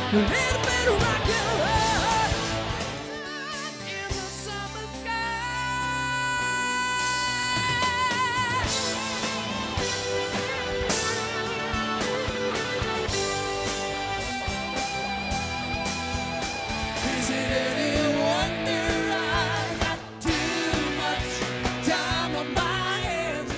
A little bit of rock and roll in the summer sky. Is it any wonder I got too much time on my hands?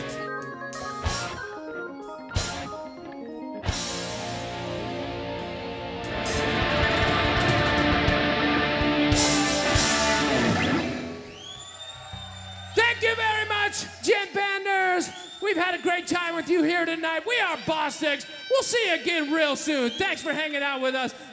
Thank you very much, Gent Banders. We've had a great time with you here tonight. We are Bosstics. We'll see you again real soon. Thanks for hanging out with us.